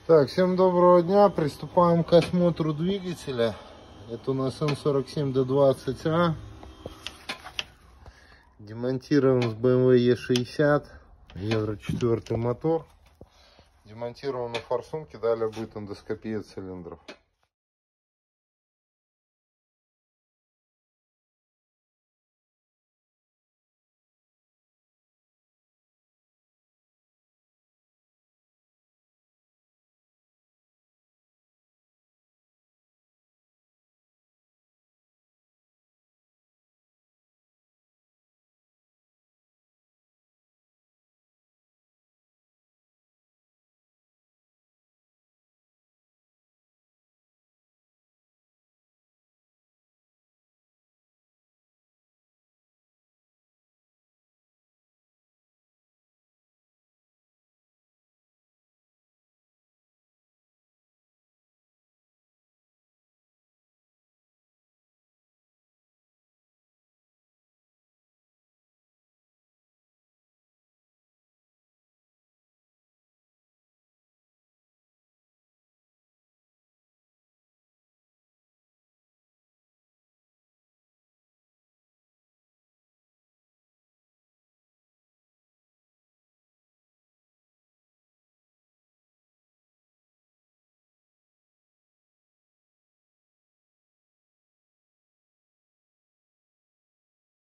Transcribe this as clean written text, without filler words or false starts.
Так, всем доброго дня. Приступаем к осмотру двигателя. Это у нас М47D20А. Демонтирован с BMW E60. Евро 4 мотор. Демонтирован на форсунке. Далее будет эндоскопия цилиндров.